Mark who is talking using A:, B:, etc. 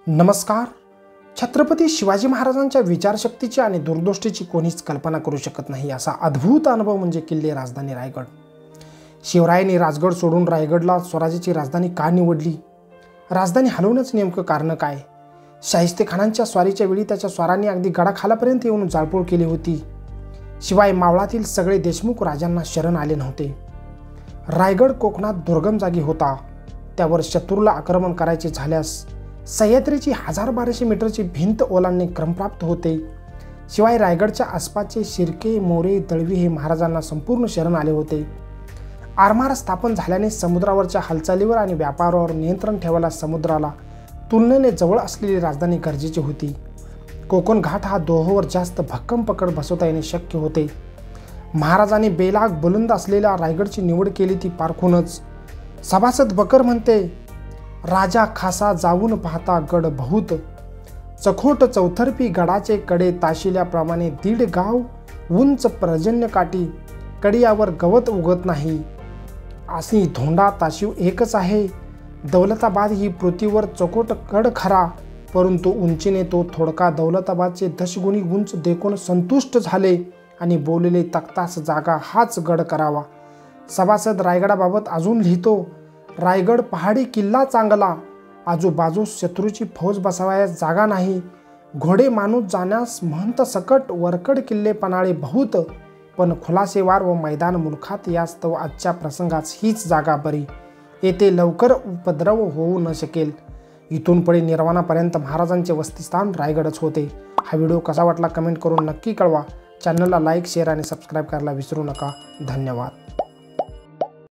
A: नमस्कार. छत्रपती शिवाजी महाराजांच्या विचारशक्तीची आणि दूरदृष्टीची कोणीच कल्पना करू शकत नाही असा अद्भुत अनुभव म्हणजे किल्ले राजधानी रायगड. शिवरायांनी राजगड सोडून रायगडला स्वराज्याची राजधानी का निवडली? राजधानी हलवण्याचं नेमकं कारण काय? शाहिस्तेखानांच्या स्वारीच्या वेळी त्याच्या स्वारांनी अगदी गडाखालापर्यंत येऊन जाळपोळ केली होती. शिवाय मावळातील सगळे देशमुख राजांना शरण आले नव्हते. रायगड कोकणात दुर्गम जागी होता. त्यावर शत्रूला आक्रमण करायचे झाल्यास सह्याद्रीची 1200 मीटरची भिंत ओलांडणे क्रमप्राप्त होते. शिवाय रायगडच्या आसपासचे शिर्के, मोरे, दळवी हे महाराजांना संपूर्ण शरण आले होते. आरमार स्थापन झाल्याने समुद्रावरच्या हालचालीवर आणि व्यापारावर नियंत्रण ठेवायला समुद्राला तुलनेने जवळ असलेली राजधानी गरजेची होती. कोकण घाट हा दोहोवर जास्त भक्कम पकड बसवता येणे शक्य होते. महाराजांनी बेलाग बुलंद असलेल्या रायगडची निवड केली ती पारखूनच. सभासद बकर म्हणते, राजा खासा जाऊन पाहता गड बहुत, चखोट चौथरपी गडाचे कडे ताशिल्याप्रमाणे 1.5 गाव उंच पर्जन्य काठी, कडियावर गवत उगत नाही. अशी धोंडा ताशिव एकच आहे. दौलताबाद ही पृथ्वीवर चकोट गड खरा, परंतु उंचीने तो थोडका दौलताबादचे 10 गुणी उंच देखून संतुष्ट झाले आणि बोलले तख्तास जागा हाच गड करावा. सभासद रायगडाबाबत अजून लिहितो, रायगड पहाडी किल्ला चांगला, आजूबाजूस शत्रूची फौज बसवायस जागा नाही. घोडे माणूस जाण्यास महंत सकट वरकड किल्ले पनाळे बहुत, पण खुलासेवार व मैदान मुलखात यास्तव आजच्या प्रसंगास हीच जागा बरी. येथे लवकर उपद्रव होऊ न शकेल. इथून पुढे निर्वाणापर्यंत महाराजांचे वसतिस्थान रायगडच होते. हा व्हिडिओ कसा वाटला कमेंट करून नक्की कळवा. चॅनलला लाईक, शेअर आणि सबस्क्राईब करायला विसरू नका. धन्यवाद.